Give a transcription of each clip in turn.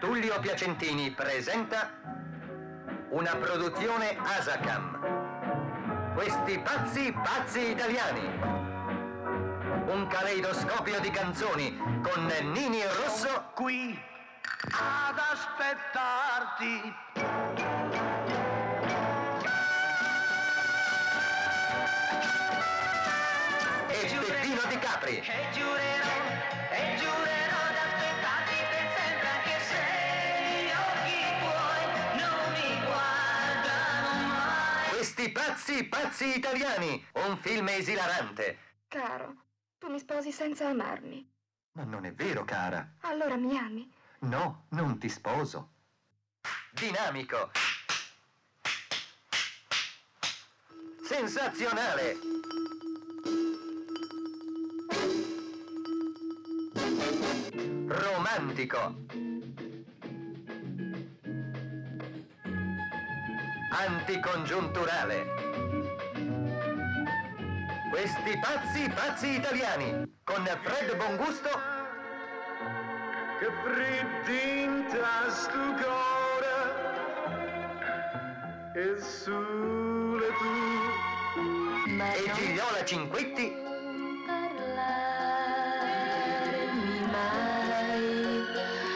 Tullio Piacentini presenta una produzione Asacam. Questi pazzi italiani. Un caleidoscopio di canzoni con Nini Rosso qui ad aspettarti. E Peppino Di Capri. E giurerò d'aspettarti per sempre, anche se gli occhi tuoi non mi guardano mai. Questi pazzi italiani. Un film esilarante. Caro, tu mi sposi senza amarmi. Ma non è vero, cara. Allora mi ami? No, non ti sposo. Dinamico. Sensazionale. Romantico. Anticongiunturale. Questi pazzi italiani con Fred Bongusto Che fredda stu cuore e sole tu. Ma e non Gigliola Cinquetti parlarmi mai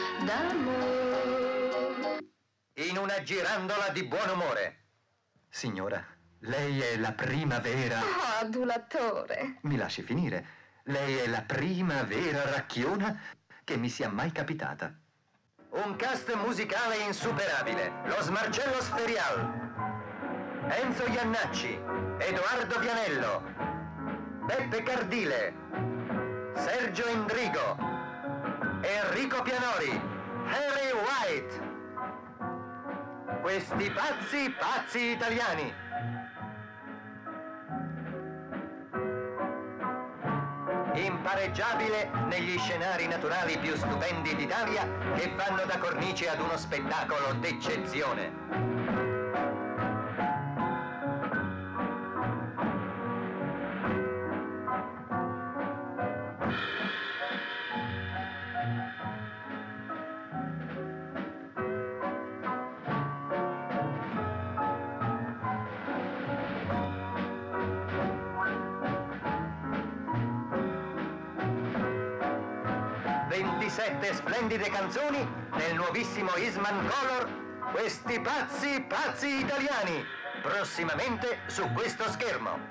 d'amore. in una girandola di buon umore. Signora, lei è la prima vera... Oh, adulatore. Mi lasci finire. Lei è la prima vera racchiona che mi sia mai capitata. Un cast musicale insuperabile. Lo Smarcello Sferial, Enzo Iannacci, Edoardo Vianello, Beppe Cardile, Sergio Endrigo, Enrico Pianori, Harry White. Questi pazzi italiani. Impareggiabile negli scenari naturali più stupendi d'Italia che fanno da cornice ad uno spettacolo d'eccezione. 27 splendide canzoni nel nuovissimo Eastman Color. Questi pazzi italiani, prossimamente su questo schermo.